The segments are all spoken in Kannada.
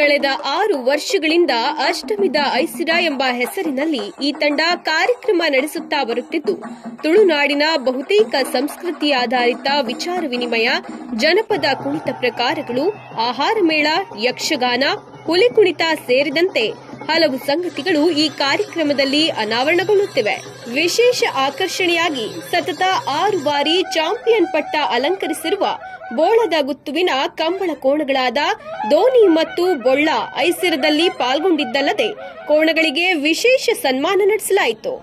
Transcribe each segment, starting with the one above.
ಕಳೆದ 6 ವರ್ಷಗಳಿಂದ ಅಷ್ಟಮಿದ ಐಸಿರಾ ಎಂಬ ಹೆಸರಿನಲ್ಲಿ ಈ ತಂಡ ಕಾರ್ಯಕ್ರಮ ನಡೆಸುತ್ತಾ ಬರುತ್ತಿದ್ದು, ತುಳುನಾಡಿನ ಬಹುತೇಕ ಸಂಸ್ಕೃತಿ ಆಧಾರಿತ ವಿಚಾರ ವಿನಿಮಯ, ಜನಪದ ಕುಣಿತ ಪ್ರಕಾರಗಳು, ಆಹಾರ ಮೇಳ, ಯಕ್ಷಗಾನ, ಹುಲಿ ಕುಣಿತ ಸೇರಿದಂತೆ ಹಲವು ಸಂಗತಿಗಳು ಈ ಕಾರ್ಯಕ್ರಮದಲ್ಲಿ ಅನಾವರಣಗೊಳ್ಳುತ್ತಿವೆ. ವಿಶೇಷ ಆಕರ್ಷಣೆಯಾಗಿ ಸತತ 6 ಬಾರಿ ಚಾಂಪಿಯನ್ ಪಟ್ಟ ಅಲಂಕರಿಸಿರುವ ಬೋಳದ ಗುತ್ತುವಿನ ಕಂಬಳ ಕೋಣಗಳಾದ ದೋನಿ ಮತ್ತು ಬೊಳ್ಳ ಐಸಿರದಲ್ಲಿ ಪಾಲ್ಗೊಂಡಿದ್ದಲ್ಲದೆ ಕೋಣಗಳಿಗೆ ವಿಶೇಷ ಸನ್ಮಾನ ನಡೆಸಲಾಯಿತು.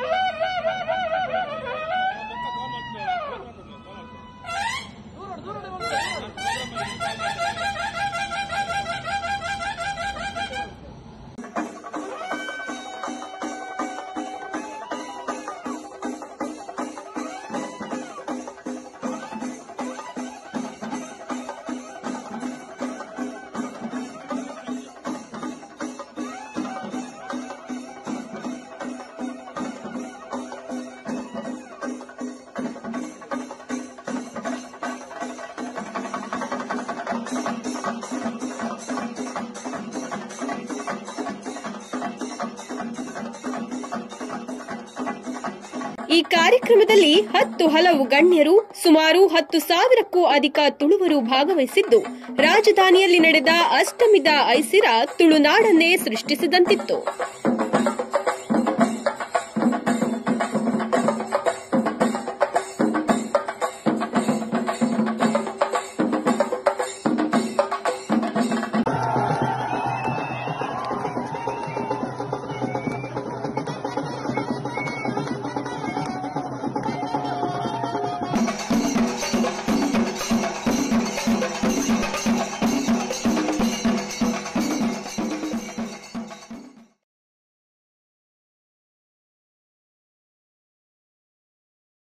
ಈ ಕಾರ್ಯಕ್ರಮದಲ್ಲಿ 10 ಹಲವು ಗಣ್ಯರು, ಸುಮಾರು 10,000ಕ್ಕೂ ಅಧಿಕ ತುಳುವರು ಭಾಗವಹಿಸಿದ್ದು, ರಾಜಧಾನಿಯಲ್ಲಿ ನಡೆದ ಅಷ್ಟಮಿದ ಐಸಿರಾ ತುಳುನಾಡನ್ನೇ ಸೃಷ್ಟಿಸಿದಂತಿತ್ತು.